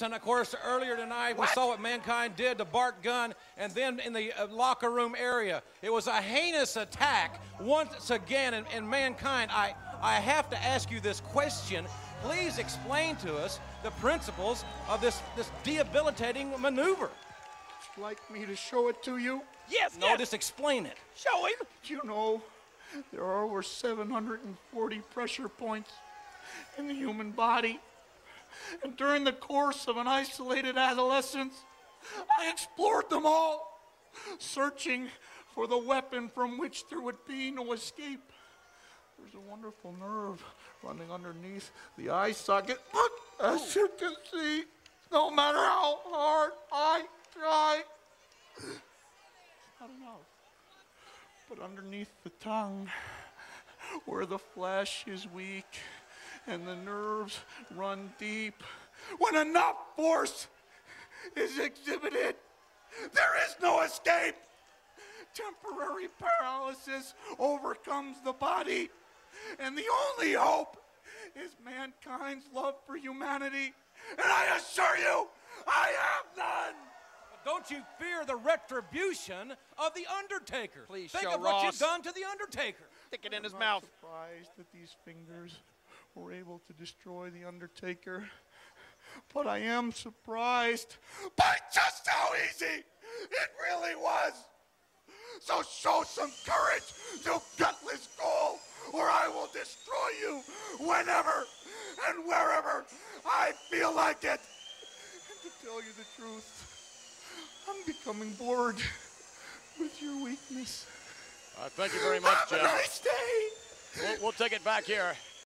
And of course, earlier tonight, we saw what Mankind did to Bart Gunn, and then in the locker room area. It was a heinous attack once again, and Mankind, I have to ask you this question. Please explain to us the principles of this debilitating maneuver. Would you like me to show it to you? Yes, No, just explain it. Show him. Do you know there are over 740 pressure points in the human body? And during the course of an isolated adolescence, I explored them all, searching for the weapon from which there would be no escape. There's a wonderful nerve running underneath the eye socket. But as you can see, no matter how hard I try, it's not enough. But underneath the tongue, where the flesh is weak and the nerves run deep, when enough force is exhibited, there is no escape. Temporary paralysis overcomes the body, and the only hope is mankind's love for humanity. And I assure you, I have none. Don't you fear the retribution of the Undertaker? Please Think show of what Ross. you've done to the Undertaker. Stick it in his I'm mouth. not surprised that these fingers were able to destroy the Undertaker, but I am surprised by just how easy it really was. So show some courage, you gutless ghoul, or I will destroy you whenever and wherever I feel like it. And to tell you the truth, I'm becoming bored with your weakness. Thank you very much, Have Jeff. a nice day. We'll take it back here.